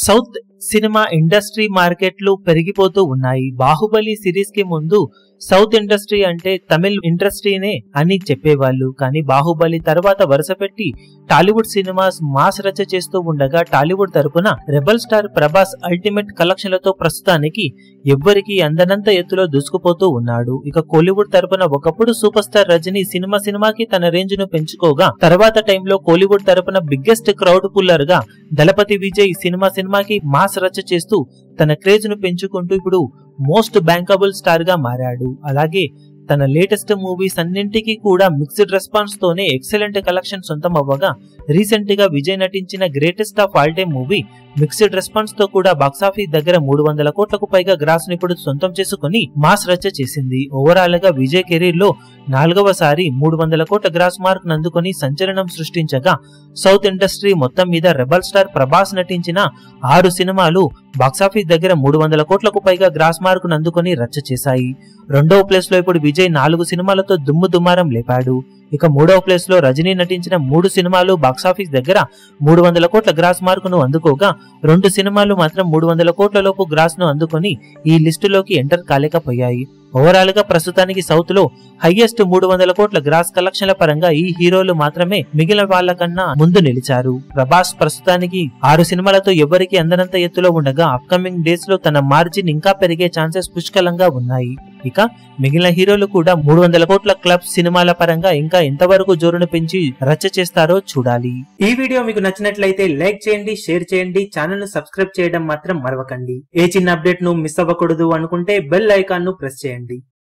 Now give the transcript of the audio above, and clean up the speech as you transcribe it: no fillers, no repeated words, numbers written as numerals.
South cinema industry మార్కెట్లు పెరిగిపోతూ ఉన్నాయి. బాహుబలి సిరీస్ కి ముందు సౌత్ ఇండస్ట్రీ అంటే తమిళ్ ఇండస్ట్రీనే అని చెప్పేవాళ్ళు. కానీ బాహుబలి తర్వాత వరుస పెట్టి టాలీవుడ్ సినిమాస్ మాస్ రచ్చ చేస్తూ ఉండగా టాలీవుడ్ తరపున రెబల్ స్టార్ ప్రభాస్ అల్టిమేట్ కలెక్షన్లతో ప్రస్తుతానికి ఎవ్వరికి అందనంత ఎత్తులో దూసుకుపోతూ ఉన్నాడు. ఇక కోలీవుడ్ తరపున ఒకప్పుడు సూపర్ స్టార్ రజనీ సినిమాకి తన రేంజ్ ను పెంచుకోగా తర్వాత టైంలో కోలీవుడ్ తరపున బిగ్గెస్ట్ క్రౌడ్ పుల్లర్ గా దళపతి విజయ్ సినిమాకి మాస్ రచ్చ చేస్తూ తన క్రేజ్ ను పెంచుకుంటూ ఇప్పుడు మోస్ట్ బ్యాంకబుల్ స్టార్ గా మారాడు. అలాగే తన లేటెస్ట్ మూవీస్ అన్నింటికి కూడా మిక్స్డ్ రెస్పాన్స్ తోనే ఎక్సలెంట్ కలెక్షన్ సొంతం అవ్వగా రీసెంట్ గా విజయ్ నటించిన greatest of all time movie mixed response తో కూడా బాక్సాఫీస్ దగ్గర 300 కోట్లకు పైగా గ్రాస్ ను ఇప్పుడు సొంతం చేసుకుని మాస్ రచ్చ చేసింది. ఓవరాల్ గా విజయ్ కెరీర్ లో 4వసారి 300 కోట్ల గ్రాస్ మార్క్ నందుకొని సంచలనం సృష్టించగా సౌత్ ఇండస్ట్రీ మొత్తం మీద రెబల్ స్టార్ ప్రభాస్ నటించిన 6 సినిమాలు బాక్సాఫీస్ దగ్గర 300 కోట్లకు పైగా గ్రాస్ మార్క్ నందుకొని రచ్చ చేశాయి. రెండవ ప్లేస్ లో ఇప్పుడు విజయ్ 4 సినిమాలతో దుమ్ము దుమారం లేపాడు. ఇక మూడవ ప్లేస్ లో రజనీ నటించిన 3 సినిమాలు బాక్సాఫీస్ దగ్గర 300 కోట్ల గ్రాస్ మార్క్ ను అందుకోగా 2 సినిమాలు మాత్రం 300 కోట్ల లోపు గ్రాస్ ను అందుకొని ఈ లిస్టులోకి ఎంటర్ కాలేకపోయాయి. ఓవరాల్ గా ప్రస్తుతానికి సౌత్ లో హైయెస్ట్ 300 కోట్ల గ్రాస్ కలెక్షన్ల పరంగా ఈ హీరోలు మాత్రమే మిగిలిన వాళ్ళకన్నా ముందు నిలిచారు. ప్రభాస్ ప్రస్తుతానికి 6 సినిమాలతో ఎవరికి అందనంత ఎత్తులో ఉండగా అప్కమింగ్ డేస్ లో తన మార్జిన్ ఇంకా పెరిగే ఛాన్సెస్ పుష్కలంగా ఉన్నాయి. ఇక మిగిలిన హీరోలు కూడా 300 కోట్ల క్లబ్ సినిమాల పరంగా ఇంకా ఎంతవరకు జోరును పెంచి రచ్చ చేస్తారో చూడాలి. ఈ వీడియో మీకు నచ్చినట్లయితే లైక్ చేయండి, షేర్ చేయండి, ఛానల్ ను సబ్స్క్రైబ్ చేయడం మాత్రం మరవకండి. ఏ చిన్న అప్డేట్ ను మిస్ అవ్వకూడదు అనుకుంటే బెల్ ఐకాన్ ను ప్రెస్ చేయండి.